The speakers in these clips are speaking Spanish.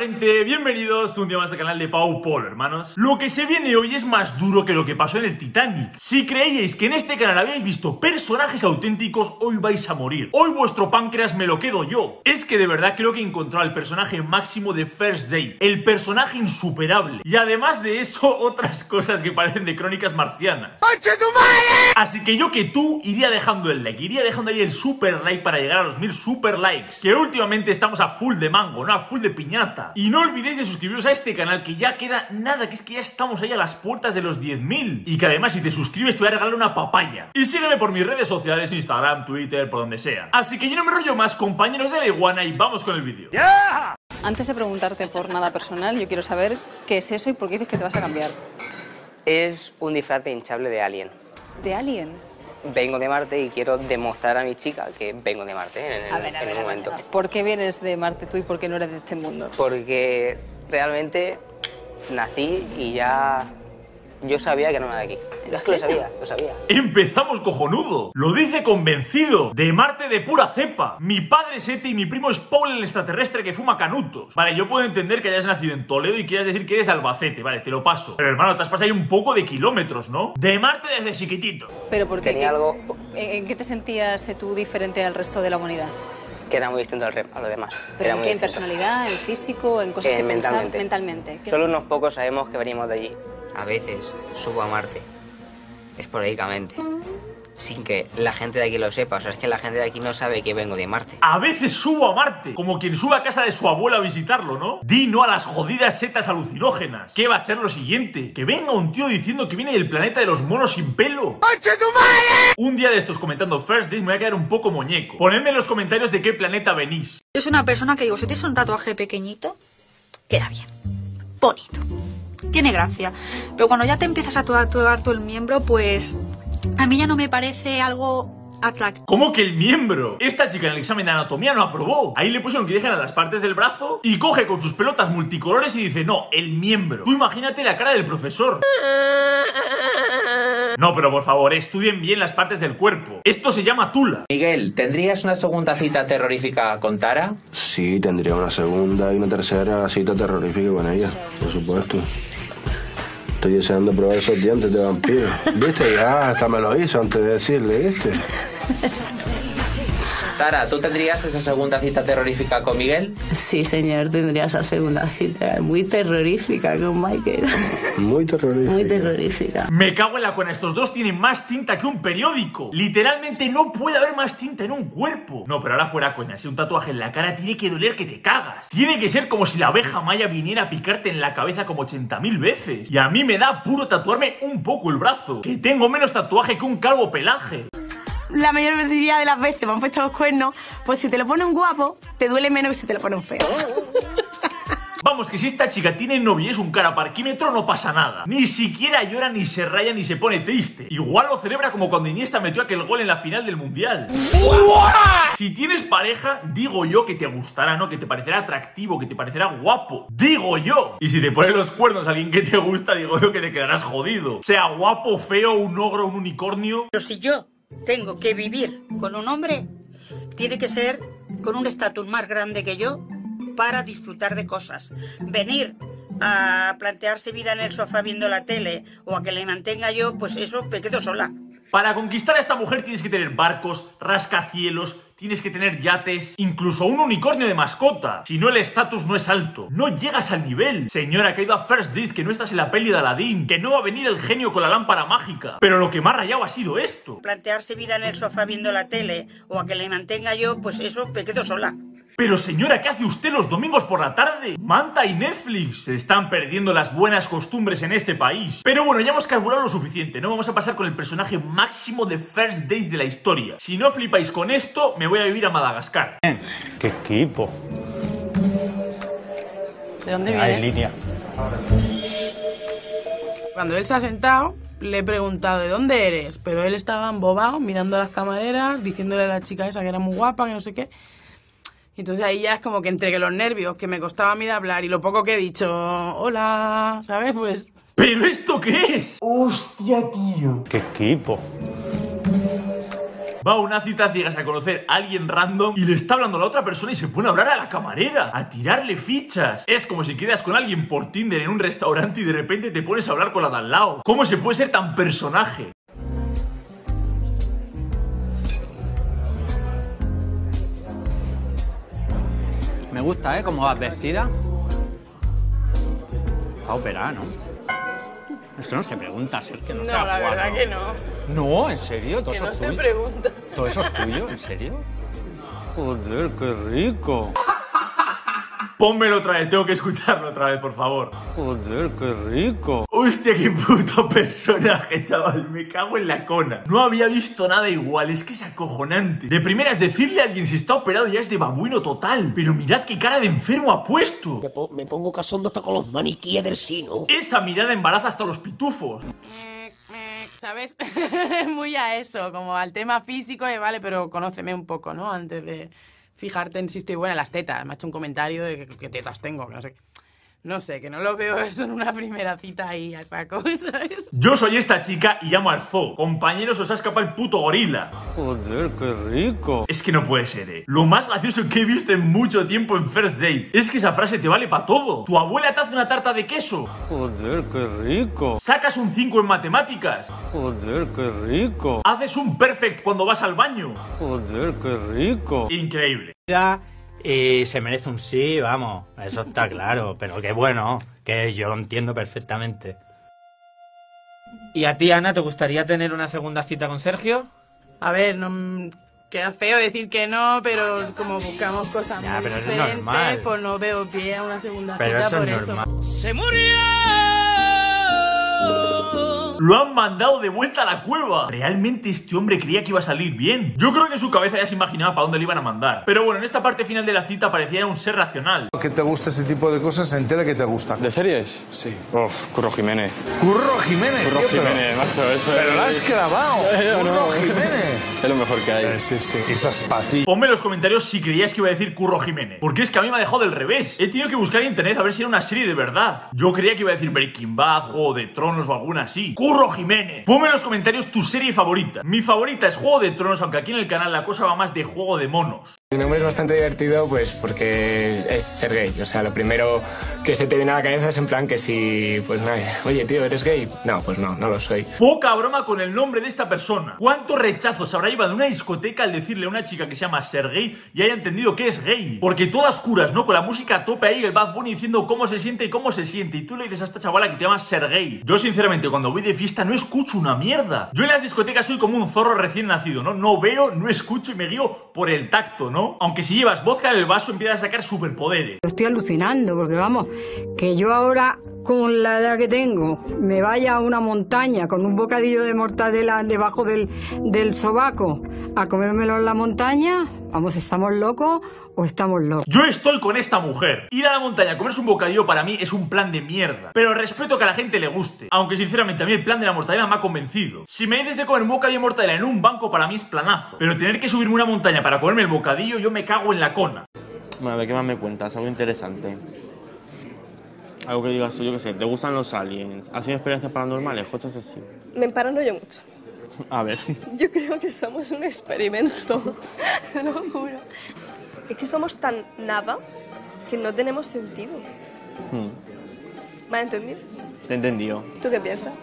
gente, bienvenidos un día más al canal de Pau Polo, hermanos. Lo que se viene hoy es más duro que lo que pasó en el Titanic. Si creíais que en este canal habíais visto personajes auténticos, hoy vais a morir. Hoy vuestro páncreas me lo quedo yo. Es que de verdad creo que he encontrado el personaje máximo de First Date, el personaje insuperable. Y además de eso, otras cosas que parecen de crónicas marcianas. ¡Concha tu madre! Así que yo que tú iría dejando el like, iría dejando ahí el super like para llegar a los 1000 super likes. Que últimamente estamos a full de mango, no a full de piñata. Y no olvidéis de suscribiros a este canal, que ya queda nada, que es que ya estamos ahí a las puertas de los 10.000. Y que además si te suscribes te voy a regalar una papaya. Y sígueme por mis redes sociales, Instagram, Twitter, por donde sea. Así que yo no me rollo más, compañeros de la iguana, y vamos con el vídeo. ¡Yeah! Antes de preguntarte por nada personal, yo quiero saber qué es eso y por qué dices que te vas a cambiar. Es un disfraz de hinchable de Alien. ¿De Alien? Vengo de Marte y quiero demostrar a mi chica que vengo de Marte en el momento. ¿Por qué vienes de Marte tú y por qué no eres de este mundo? Porque realmente nací y ya yo sabía que no era de aquí. Es que lo sabía. Empezamos cojonudo. Lo dice convencido. De Marte de pura cepa. Mi padre es Ete y mi primo es Paul, el extraterrestre que fuma canutos. Vale, yo puedo entender que hayas nacido en Toledo y quieras decir que eres de Albacete. Vale, te lo paso. Pero hermano, te has pasado ahí un poco de kilómetros, ¿no? De Marte desde chiquitito. ¿Pero por qué? Tenía algo... ¿En qué te sentías tú diferente al resto de la humanidad? Que era muy distinto a los demás. ¿Pero en qué? ¿En personalidad? ¿En físico? ¿En cosas que pensar? Mentalmente. Solo unos pocos sabemos que venimos de allí. A veces subo a Marte, esporádicamente, sin que la gente de aquí lo sepa. O sea, es que la gente de aquí no sabe que vengo de Marte. A veces subo a Marte, como quien sube a casa de su abuela a visitarlo, ¿no? Di no a las jodidas setas alucinógenas. ¿Qué va a ser lo siguiente? Que venga un tío diciendo que viene del planeta de los monos sin pelo. ¡Concha tu madre! Un día de estos comentando First Date me voy a quedar un poco muñeco. Ponedme en los comentarios de qué planeta venís. Yo soy una persona que digo, si tienes un tatuaje pequeñito, queda bien, bonito, tiene gracia. Pero cuando ya te empiezas a tatuar todo el miembro, pues a mí ya no me parece algo atractivo. ¿Cómo que el miembro? Esta chica en el examen de anatomía no aprobó. Ahí le pusieron que dejan a las partes del brazo y coge con sus pelotas multicolores y dice, no, el miembro. Tú imagínate la cara del profesor. No, pero por favor, estudien bien las partes del cuerpo. Esto se llama tula. Miguel, ¿tendrías una segunda cita terrorífica con Tara? Sí, tendría una segunda y una tercera cita terrorífica con ella, por supuesto. Estoy deseando probar esos dientes de vampiro. ¿Viste? Ya hasta me lo hizo antes de decirle, ¿viste? Tara, ¿tú tendrías esa segunda cita terrorífica con Miguel? Sí, señor, tendría esa segunda cita muy terrorífica con Michael. Muy terrorífica. Muy terrorífica. Me cago en la cuena, estos dos tienen más tinta que un periódico. Literalmente no puede haber más tinta en un cuerpo. No, pero ahora fuera coña, si un tatuaje en la cara tiene que doler que te cagas. Tiene que ser como si la abeja maya viniera a picarte en la cabeza como 80.000 veces. Y a mí me da puro tatuarme un poco el brazo, que tengo menos tatuaje que un calvo pelaje. La mayor mayoría de las veces me han puesto los cuernos, pues si te lo ponen guapo, te duele menos que si te lo ponen feo. Vamos, que si esta chica tiene novio y es un cara parquímetro, no pasa nada. Ni siquiera llora, ni se raya, ni se pone triste. Igual lo celebra como cuando Iniesta metió aquel gol en la final del Mundial. Si tienes pareja, digo yo que te gustará, ¿no? Que te parecerá atractivo, que te parecerá guapo. Digo yo. Y si te ponen los cuernos a alguien que te gusta, digo yo que te quedarás jodido. Sea guapo, feo, un ogro, un unicornio. Pero si yo tengo que vivir con un hombre, tiene que ser con un estatus más grande que yo para disfrutar de cosas. Venir a plantearse vida en el sofá viendo la tele o a que le mantenga yo, pues eso me quedo sola. Para conquistar a esta mujer tienes que tener barcos, rascacielos, tienes que tener yates, incluso un unicornio de mascota. Si no, el estatus no es alto. No llegas al nivel. Señora, que ha ido a First Dates, que no estás en la peli de Aladdin, que no va a venir el genio con la lámpara mágica. Pero lo que me ha rayado ha sido esto. Plantearse vida en el sofá viendo la tele o a que le mantenga yo, pues eso me quedo sola. Pero señora, ¿qué hace usted los domingos por la tarde? Manta y Netflix. Se están perdiendo las buenas costumbres en este país. Pero bueno, ya hemos carburado lo suficiente, ¿no? Vamos a pasar con el personaje máximo de First Dates de la historia. Si no flipáis con esto, me voy a vivir a Madagascar. ¡Qué equipo! ¿De dónde vienes? En línea. Cuando él se ha sentado, le he preguntado ¿de dónde eres? Pero él estaba embobado, mirando a las camareras, diciéndole a la chica esa que era muy guapa, que no sé qué. Y entonces ahí ya es como que entre que los nervios, que me costaba a mí de hablar y lo poco que he dicho, hola, ¿sabes? Pues... ¿Pero esto qué es? ¡Hostia, tío! ¡Qué equipo! Va a una cita ciegas a conocer a alguien random y le está hablando a la otra persona y se pone a hablar a la camarera, a tirarle fichas. Es como si quedas con alguien por Tinder en un restaurante y de repente te pones a hablar con la de al lado. ¿Cómo se puede ser tan personaje? Me gusta, ¿eh? Cómo vas vestida. Está operada, ¿no? Eso no se pregunta, si es que no, No, la verdad que no. No, ¿en serio? ¿Todo Que eso no es se tuyo? pregunta. ¿Todo eso es tuyo? ¿En serio? Joder, qué rico. Pónmelo otra vez, tengo que escucharlo otra vez, por favor. Joder, qué rico. Hostia, qué puto personaje, chaval. Me cago en la cona. No había visto nada igual, es que es acojonante. De primeras, decirle a alguien si está operado ya es de babuino total. Pero mirad qué cara de enfermo ha puesto. Me pongo cachondo hasta con los maniquíes del sino. Esa mirada embaraza hasta los pitufos. ¿Sabes? Muy a eso, como al tema físico, vale, pero conóceme un poco, ¿no? Antes de fijarte en si estoy buena. Las tetas, me ha hecho un comentario de que tetas tengo, que no sé. No sé, que no lo veo eso en una primera cita ahí a saco, ¿sabes? Yo soy esta chica y llamo al zoo. Compañeros, os ha escapado el puto gorila. Joder, qué rico. Es que no puede ser, Lo más gracioso que he visto en mucho tiempo en First Dates es que esa frase te vale para todo. Tu abuela te hace una tarta de queso. Joder, qué rico. Sacas un 5 en matemáticas. Joder, qué rico. Haces un perfect cuando vas al baño. Joder, qué rico. Increíble. Y se merece un sí, vamos, eso está claro, pero que bueno, que yo lo entiendo perfectamente. ¿Y a ti, Ana, te gustaría tener una segunda cita con Sergio? A ver, no queda feo decir que no, pero como buscamos cosas Ya, muy pero es diferentes, normal. pues no veo pie a una segunda Pero cita eso por es eso. normal. ¡Se murió! Lo han mandado de vuelta a la cueva. Realmente este hombre creía que iba a salir bien. Yo creo que en su cabeza ya se imaginaba para dónde le iban a mandar. Pero bueno, en esta parte final de la cita parecía un ser racional. Que te gusta ese tipo de cosas, se entera que te gusta. ¿De series? Sí. Uf, Curro Jiménez. Curro Jiménez, Curro tío, Jiménez, macho, eso pero es... lo has clavado. Curro no. Jiménez. Es lo mejor que hay. Sí, sí, esas patillas. Ponme en los comentarios si creíais que iba a decir Curro Jiménez. Porque es que a mí me ha dejado del revés. He tenido que buscar en internet a ver si era una serie de verdad. Yo creía que iba a decir Breaking Bad, Juego de Tronos o alguna así. Curro Jiménez. Ponme en los comentarios tu serie favorita. Mi favorita es Juego de Tronos, aunque aquí en el canal la cosa va más de Juego de Monos. Mi nombre es bastante divertido, pues porque es ser gay. O sea, lo primero que se te viene a la cabeza es en plan que si, pues nada, oye tío, ¿eres gay? No, pues no lo soy. Poca broma con el nombre de esta persona. ¿Cuántos rechazos habrá llevado de una discoteca al decirle a una chica que se llama Sergey y haya entendido que es gay? Porque todas curas, ¿no? Con la música a tope ahí, el Bad Bunny diciendo cómo se siente y cómo se siente. Y tú le dices a esta chavala que te llamas Sergey. Yo sinceramente cuando voy de fiesta no escucho una mierda. Yo en las discotecas soy como un zorro recién nacido, ¿no? No veo, no escucho y me guío por el tacto, ¿no? Aunque si llevas vodka en el vaso empiezas a sacar superpoderes. Estoy alucinando porque vamos, que yo ahora con la edad que tengo me vaya a una montaña con un bocadillo de mortadela debajo del sobaco a comérmelo en la montaña, vamos, ¿estamos locos o estamos locos? Yo estoy con esta mujer. Ir a la montaña a comerse un bocadillo para mí es un plan de mierda. Pero respeto que a la gente le guste. Aunque sinceramente a mí el plan de la mortadela me ha convencido. Si me dices de comer un bocadillo de mortadela en un banco para mí es planazo. Pero tener que subirme una montaña para comerme el bocadillo yo me cago en la cona. Bueno, a ver, ¿qué más me cuentas? Algo interesante. Algo que digas tú, yo qué sé, ¿te gustan los aliens? ¿Has tenido experiencias paranormales? Cosas así. Me paranoio mucho. A ver. Yo creo que somos un experimento, te lo juro. Es que somos tan nada que no tenemos sentido. ¿Me has entendido? Te he entendido. ¿Tú qué piensas?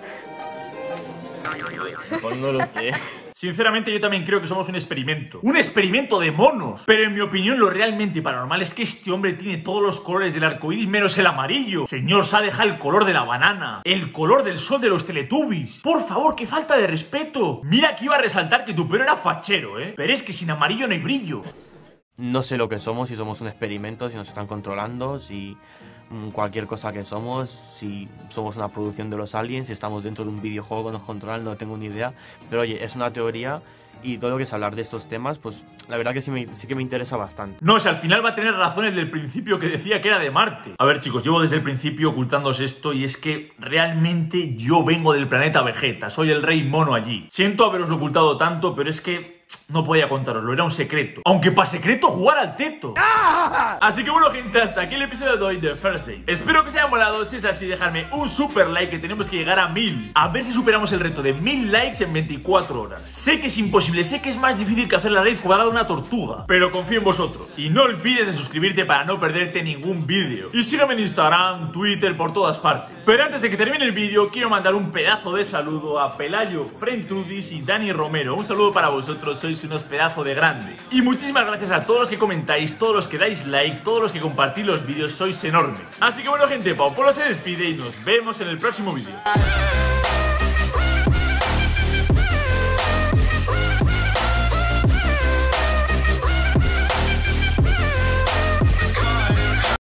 Pues no lo sé. Sinceramente yo también creo que somos un experimento. Un experimento de monos. Pero en mi opinión lo realmente paranormal es que este hombre tiene todos los colores del arco iris menos el amarillo. Señor, se ha dejado el color de la banana. El color del sol de los Teletubbies. Por favor, qué falta de respeto. Mira que iba a resaltar que tu pelo era fachero, pero es que sin amarillo no hay brillo. No sé lo que somos, si somos un experimento, si nos están controlando, si cualquier cosa que somos, si somos una producción de los aliens, si estamos dentro de un videojuego que nos controlan, no tengo ni idea. Pero oye, es una teoría y todo lo que es hablar de estos temas, pues la verdad que sí que me interesa bastante. No, o sea, al final va a tener razón desde el principio que decía que era de Marte. A ver, chicos, llevo desde el principio ocultándoos esto y es que realmente yo vengo del planeta Vegeta, soy el rey mono allí. Siento haberoslo ocultado tanto, pero es que no podía contároslo, era un secreto. Aunque para secreto jugar al teto. Así que bueno, gente, hasta aquí el episodio de hoy de First Date. Espero que os haya molado. Si es así, dejadme un super like, que tenemos que llegar a 1000. A ver si superamos el reto de 1000 likes en 24 horas. Sé que es imposible, sé que es más difícil que hacer la raíz cuadrada de una tortuga, pero confío en vosotros. Y no olvides de suscribirte para no perderte ningún vídeo. Y sígueme en Instagram, Twitter, por todas partes. Pero antes de que termine el vídeo, quiero mandar un pedazo de saludo a Pelayo, Frentrudis y Dani Romero. Un saludo para vosotros, sois unos pedazos de grandes. Y muchísimas gracias a todos los que comentáis, todos los que dais like, todos los que compartís los vídeos, sois enormes. Así que bueno, gente, Pau Polo se despide y nos vemos en el próximo vídeo.